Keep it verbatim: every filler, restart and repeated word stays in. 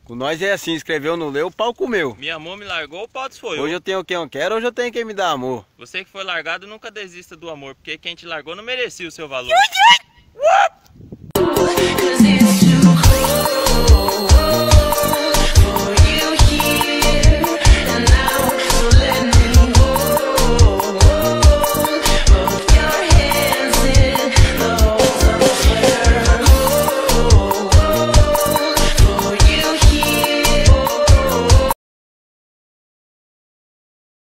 O nós é assim, escreveu, não leu, o pau comeu. Minha amor me largou, o pau desfolhou. Hoje eu tenho quem eu quero, hoje eu tenho quem me dá amor. Você que foi largado nunca desista do amor, porque quem te largou não merecia o seu valor.